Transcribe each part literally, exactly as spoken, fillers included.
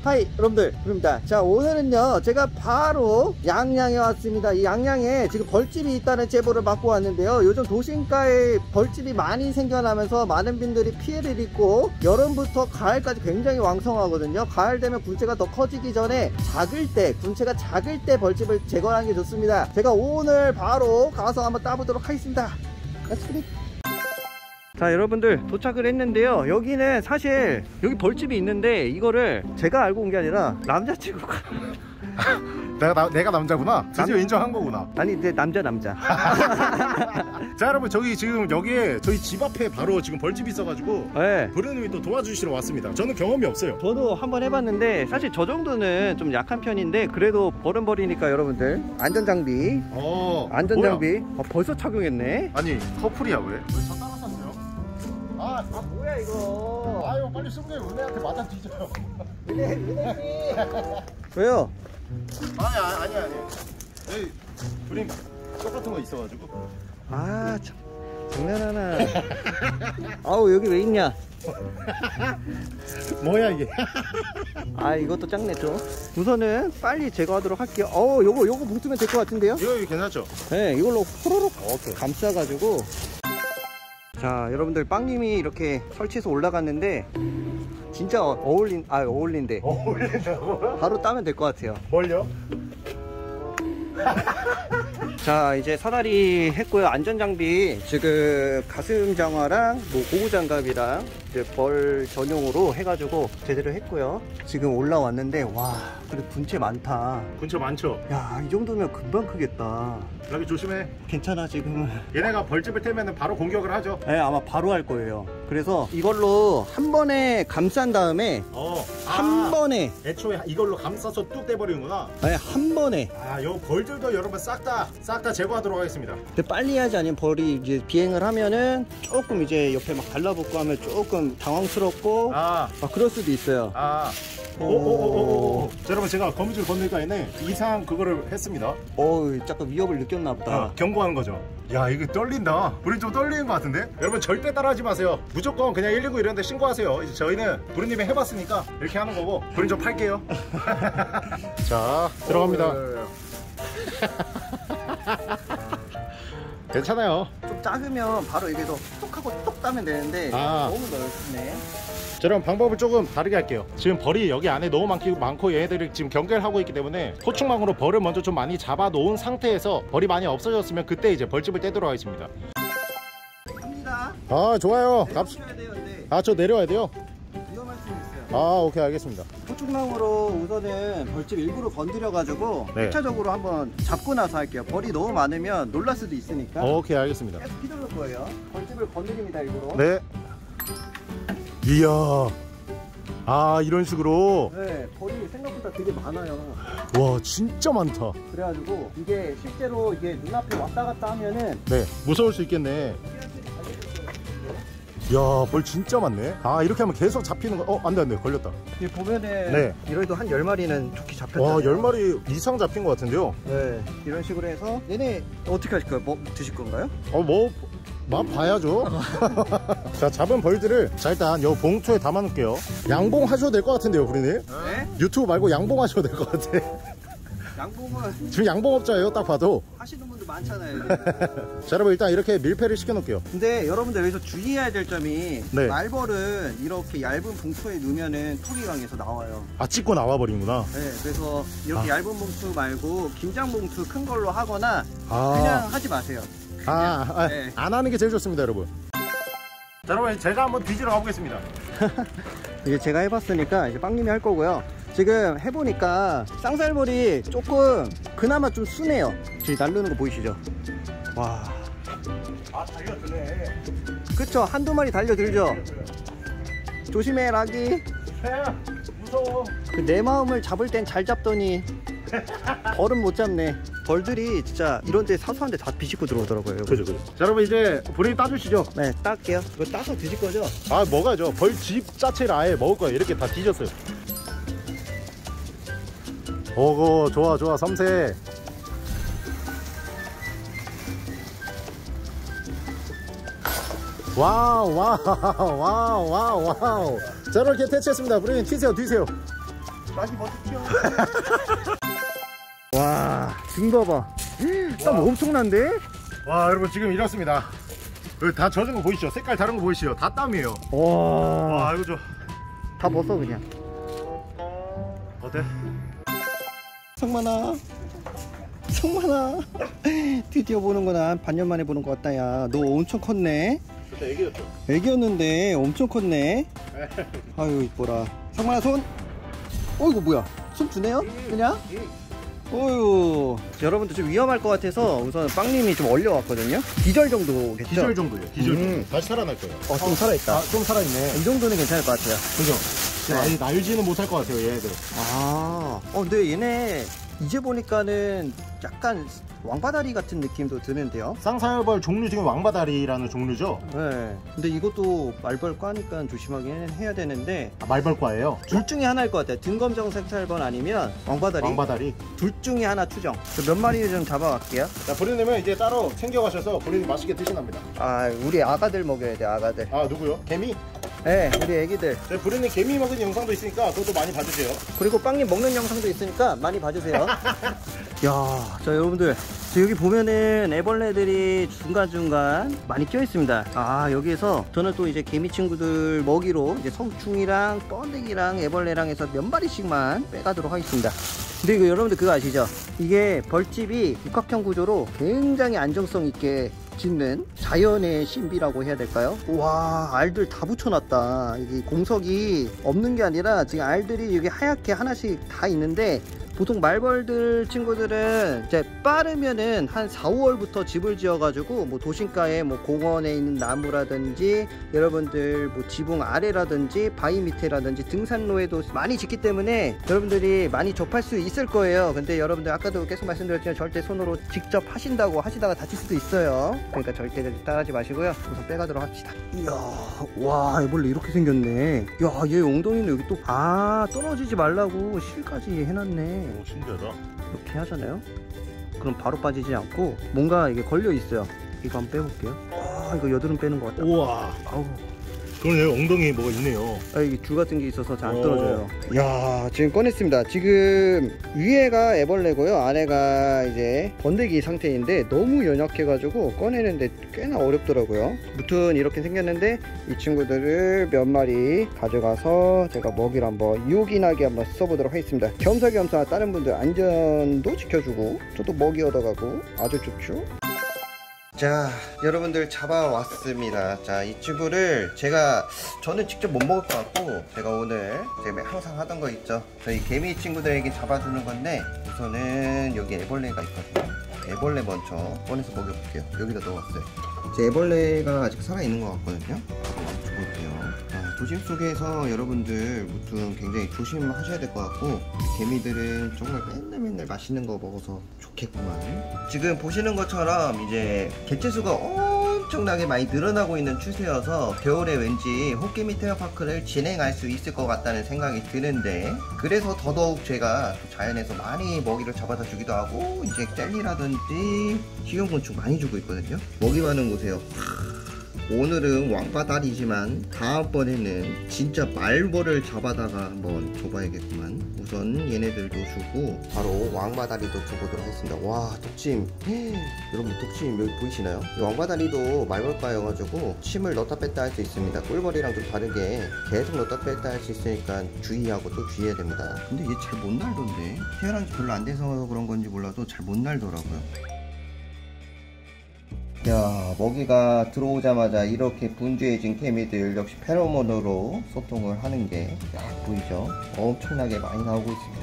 하이 여러분들, 부릅니다. 자, 오늘은요 제가 바로 양양에 왔습니다. 이 양양에 지금 벌집이 있다는 제보를 받고 왔는데요, 요즘 도심가에 벌집이 많이 생겨나면서 많은 분들이 피해를 입고 여름부터 가을까지 굉장히 왕성하거든요. 가을 되면 군체가 더 커지기 전에 작을 때, 군체가 작을 때 벌집을 제거하는 게 좋습니다. 제가 오늘 바로 가서 한번 따보도록 하겠습니다. 렛츠기. 자, 여러분들 도착을 했는데요, 여기는 사실 여기 벌집이 있는데 이거를 제가 알고 온 게 아니라 남자친구가 내가 나, 내가 남자구나. 드디어 남... 인정한 거구나. 아니, 내 남자 남자. 자, 여러분, 저기 지금 여기에 저희 집 앞에 바로 지금 벌집이 있어가지고 네. 브루님이 또 도와주시러 왔습니다. 저는 경험이 없어요. 저도 한번 해봤는데 사실 저 정도는 좀 약한 편인데 그래도 버른벌이니까 여러분들 안전장비. 어, 안전장비. 어, 벌써 착용했네. 아니, 커플이야 왜? 벌써 따라샀어요? 아, 아 뭐야 이거. 아유, 빨리 승대 은혜한테 맞아 뒤져요. 은혜, 은혜씨. 왜요? 아니, 아니, 아니. 여기 브루님 똑같은 거 있어가지고. 아, 참. 장난하나. 아우, 여기 왜 있냐? 뭐야 이게? 아, 이것도 짱네 좀. 우선은 빨리 제거하도록 할게요. 어, 요거 요거 붙으면 될 것 같은데요? 이거, 이거 괜찮죠? 네, 이걸로 호로록 오케이. 감싸가지고. 자, 여러분들, 빵님이 이렇게 설치해서 올라갔는데 진짜 어울린, 아 어울린대. 어울린다고? 바로 따면 될 것 같아요. 뭘요? 자, 이제 사다리 했고요. 안전장비 지금 가슴 장화랑 뭐 고무 장갑이랑 이제 벌 전용으로 해가지고 제대로 했고요. 지금 올라왔는데 와, 그래 군체 많다. 군체 많죠? 야, 이 정도면 금방 크겠다. 여기 조심해. 괜찮아 지금은. 얘네가 벌집을 태면 바로 공격을 하죠. 네, 아마 바로 할 거예요. 그래서 이걸로 한 번에 감싼 다음에 어, 한 아, 번에 애초에 이걸로 감싸서 뚝 떼버리는구나. 네, 한 번에. 아, 요 벌들도 여러분 싹 다 싹 다 제거하도록 하겠습니다. 근데 빨리 하지 않으면 벌이 이제 비행을 하면은 조금 이제 옆에 막 달라붙고 하면 조금 당황스럽고 아, 막 그럴 수도 있어요. 아. 오오오오오. 자, 여러분, 제가 거미줄 건널까 했네. 이상 그거를 했습니다. 어우, 약간 위협을 느꼈나 보다. 아, 경고하는 거죠. 야, 이거 떨린다. 우린 좀 떨리는 것 같은데? 여러분, 절대 따라하지 마세요. 무조건 그냥 일일구 이런 데 신고하세요. 이제 저희는 부르님이 해봤으니까 이렇게 하는 거고, 부른 좀 팔게요. 자, 들어갑니다. 괜찮아요. 좀 작으면 바로 여기서 톡 하고 톡 따면 되는데 아, 너무 넓네. 자, 그럼 방법을 조금 다르게 할게요. 지금 벌이 여기 안에 너무 많기, 많고 얘네들이 지금 경계를 하고 있기 때문에 포충망으로 벌을 먼저 좀 많이 잡아 놓은 상태에서 벌이 많이 없어졌으면 그때 이제 벌집을 떼도록 하겠습니다. 갑니다. 아, 좋아요. 갑... 돼요, 근데. 아, 저 내려와야 돼요? 위험할 수 있어요. 아, 오케이, 알겠습니다. 포충망으로 우선은 벌집 일부러 건드려 가지고 네. 일 차적으로 한번 잡고 나서 할게요. 벌이 너무 많으면 놀랄 수도 있으니까. 오케이, 알겠습니다. 계속 휘두를 거예요. 벌집을 건드립니다, 일부러. 네. 이야, 아, 이런 식으로. 네, 벌이 생각보다 되게 많아요. 와, 진짜 많다. 그래가지고 이게 실제로 이게 눈앞에 왔다 갔다 하면은 네, 무서울 수 있겠네. 이야, 벌 진짜 많네. 아, 이렇게 하면 계속 잡히는 거. 어, 안돼 안돼, 걸렸다. 이 보면은 네. 이래도 한 열 마리는 좋게 잡혔잖아요. 와, 열 마리 이상 잡힌 것 같은데요. 네, 이런 식으로 해서 얘네 어떻게 하실 거예요? 뭐 드실 건가요? 어, 뭐 맛 봐야죠. 자, 잡은 벌들을 자 일단 요 봉투에 담아 놓을게요. 양봉 하셔도 될 것 같은데요, 부리님. 네? 유튜브 말고 양봉 하셔도 될 것 같아. 양봉은 지금 양봉업자예요, 딱 봐도. 하시는 분들 많잖아요. 자, 여러분, 일단 이렇게 밀폐를 시켜 놓을게요. 근데 여러분들 여기서 주의해야 될 점이 네. 말벌은 이렇게 얇은 봉투에 넣으면은 톡이 강해서 나와요. 아, 찍고 나와 버리는구나. 네, 그래서 이렇게 아. 얇은 봉투 말고 김장 봉투 큰 걸로 하거나 아. 그냥 하지 마세요. 아, 아 네. 안 하는 게 제일 좋습니다, 여러분. 자, 여러분, 제가 한번 뒤지러 가보겠습니다. 이제 제가 해봤으니까 이제 빵님이 할 거고요. 지금 해보니까 쌍살벌이 조금 그나마 좀 순해요. 지금 날르는 거 보이시죠? 와. 아, 달려드네. 그쵸? 한두 마리 달려들죠? 조심해, 락이. 무서워. 그 내 마음을 잡을 땐 잘 잡더니 벌은 못 잡네. 벌들이 진짜 이런 데 사소한 데 다 비집고 들어오더라고요. 그죠, 그죠. 자, 여러분, 이제 브레인 따주시죠. 네, 딸게요. 이거 따서 드실 거죠? 아, 먹어야죠. 벌집 자체를 아예 먹을 거예요. 이렇게 다 뒤졌어요. 오고, 좋아, 좋아, 섬세. 와우, 와우, 와우, 와우, 와우. 자, 이렇게 퇴치했습니다. 브레인 튀세요, 튀세요. 많이 먼저 튀어. 와, 등 봐봐. 땀 엄청난데? 와, 여러분 지금 이렇습니다. 여기 다 젖은 거 보이시죠? 색깔 다른 거 보이시죠? 다 땀이에요. 와, 와, 이거 저 다 벗어 그냥. 어때? 성만아, 성만아, 드디어 보는구나. 반년 만에 보는 것 같다. 야, 너 엄청 컸네. 그때 애기였죠? 애기였는데 엄청 컸네. 아유, 이뻐라. 성만아, 손. 어, 이거 뭐야? 손 주네요? 그냥? 어휴, 여러분들 좀 위험할 것 같아서 우선 빵님이 좀 얼려왔거든요. 기절 정도겠죠? 기절 정도예요. 기절 정도. 음. 다시 살아날 거예요. 어, 좀 살아있다. 아, 좀 살아있네. 이 정도는 괜찮을 것 같아요. 그죠? 네. 아니, 날지는 못할 것 같아요, 얘네들. 아, 어, 근데 얘네 이제 보니까는 약간 왕바다리 같은 느낌도 드는데요. 쌍사열벌 종류 중에 왕바다리라는 종류죠? 네. 근데 이것도 말벌과니까 조심하긴 해야 되는데 아, 말벌과예요. 둘 중에 하나일 것 같아요. 등검정 색살번 아니면 왕바다리. 왕바다리. 둘 중에 하나 추정. 저 몇 마리 좀 잡아갈게요. 자, 부리님은 이제 따로 챙겨가셔서 부리님 맛있게 드시랍니다. 아, 우리 아가들 먹여야 돼, 아가들. 아, 누구요? 개미? 네, 우리 애기들. 네, 부리님 개미 먹은 영상도 있으니까 그것도 많이 봐주세요. 그리고 빵님 먹는 영상도 있으니까 많이 봐주세요. 야, 자 여러분들, 저 여기 보면은 애벌레들이 중간중간 많이 껴 있습니다. 아, 여기에서 저는 또 이제 개미 친구들 먹이로 이제 성충이랑 번데기랑 애벌레랑 해서 몇 마리씩만 빼가도록 하겠습니다. 근데 이거 여러분들 그거 아시죠? 이게 벌집이 육각형 구조로 굉장히 안정성 있게 짓는 자연의 신비라고 해야 될까요? 와, 알들 다 붙여놨다. 이게 공석이 없는 게 아니라 지금 알들이 여기 하얗게 하나씩 다 있는데, 보통 말벌들 친구들은 이제 빠르면은 한 사, 오월부터 집을 지어가지고 뭐 도심가에 뭐 공원에 있는 나무라든지 여러분들 뭐 지붕 아래라든지 바위 밑에라든지 등산로에도 많이 짓기 때문에 여러분들이 많이 접할 수 있을 거예요. 근데 여러분들 아까도 계속 말씀드렸지만 절대 손으로 직접 하신다고 하시다가 다칠 수도 있어요. 그러니까 절대 따라하지 마시고요. 우선 빼가도록 합시다. 이야, 와, 애벌레 이렇게 생겼네. 야, 얘 엉덩이는 여기 또, 아, 떨어지지 말라고 실까지 해놨네. 오, 신기하다. 이렇게 하잖아요. 그럼 바로 빠지지 않고 뭔가 이게 걸려 있어요. 이거 한번 빼볼게요. 아, 이거 여드름 빼는 것 같다. 우와. 아우, 그러네, 엉덩이에 뭐가 있네요. 아, 이게 줄 같은 게 있어서 잘 안 오. 떨어져요. 야, 지금 꺼냈습니다. 지금 위에가 애벌레고요, 아래가 이제 번데기 상태인데 너무 연약해가지고 꺼내는데 꽤나 어렵더라고요. 무튼 이렇게 생겼는데 이 친구들을 몇 마리 가져가서 제가 먹이를 한번 요긴하게 한번 써보도록 하겠습니다. 겸사겸사 다른 분들 안전도 지켜주고 저도 먹이 얻어가고 아주 좋죠. 자, 여러분들 잡아왔습니다. 자, 이 친구를 제가 저는 직접 못 먹을 것 같고, 제가 오늘 제가 항상 하던 거 있죠, 저희 개미 친구들에게 잡아주는 건데, 우선은 여기 애벌레가 있거든요. 애벌레 먼저 꺼내서 먹여볼게요. 여기다 넣어왔어요. 제 애벌레가 아직 살아있는 것 같거든요. 한번 줘볼게요. 자, 도심 속에서 여러분들 무튼 굉장히 조심하셔야 될 것 같고, 개미들은 정말 맨날 맨날 맛있는 거 먹어서 좋겠구만. 지금 보시는 것처럼 이제 개체수가 엄청나게 많이 늘어나고 있는 추세여서 겨울에 왠지 호개미 테마파크를 진행할 수 있을 것 같다는 생각이 드는데, 그래서 더더욱 제가 자연에서 많이 먹이를 잡아다 주기도 하고, 이제 젤리라든지 식용곤충 많이 주고 있거든요. 먹이 많은 곳에요. 오늘은 왕바다리지만 다음번에는 진짜 말벌을 잡아다가 한번 줘봐야겠구만. 우선 얘네들도 주고 바로 왕바다리도 줘보도록 하겠습니다. 와, 독침. 여러분, 독침 여기 보이시나요? 이 왕바다리도 말벌과여가지고 침을 넣었다 뺐다 할 수 있습니다. 꿀벌이랑 좀 다르게 계속 넣었다 뺐다 할 수 있으니까 주의하고 또 주의해야 됩니다. 근데 얘 잘 못 날던데, 태어난 지 별로 안 돼서 그런 건지 몰라도 잘 못 날더라고요. 야, 먹이가 들어오자마자 이렇게 분주해진 개미들 역시 페로몬으로 소통을 하는 게 딱 보이죠? 엄청나게 많이 나오고 있습니다.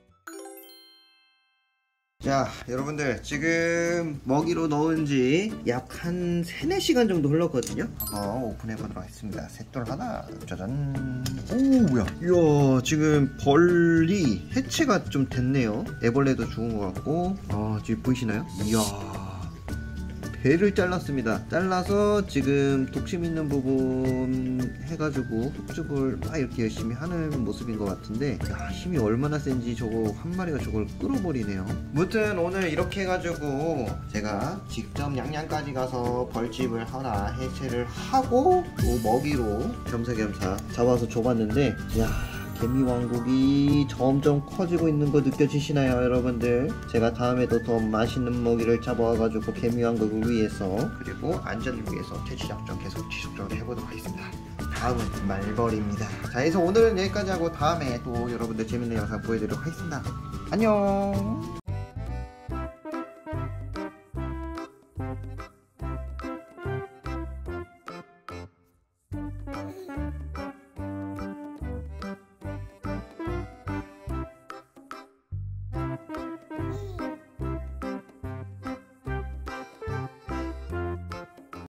자, 여러분들 지금 먹이로 넣은 지 약 한 세네 시간 정도 흘렀거든요. 한번 오픈해 보도록 하겠습니다. 셋돌 하나, 짜잔. 오, 뭐야. 이야, 지금 벌이 해체가 좀 됐네요. 애벌레도 죽은 것 같고. 아, 지금 보이시나요? 이야, 배를 잘랐습니다. 잘라서 지금 독심 있는 부분 해가지고 독즙을 막 이렇게 열심히 하는 모습인 것 같은데, 야, 힘이 얼마나 센지 저거 한 마리가 저걸 끌어버리네요. 무튼 오늘 이렇게 해가지고 제가 직접 양양까지 가서 벌집을 하나 해체를 하고 또 먹이로 겸사겸사 잡아서 줘봤는데, 야, 개미왕국이 점점 커지고 있는 거 느껴지시나요, 여러분들? 제가 다음에도 더 맛있는 먹이를 잡아와가지고 개미왕국을 위해서, 그리고 안전을 위해서 퇴치작전 계속 지속적으로 해보도록 하겠습니다. 다음은 말벌입니다. 자, 그래서 오늘은 여기까지 하고 다음에 또 여러분들 재밌는 영상 보여드리도록 하겠습니다. 안녕.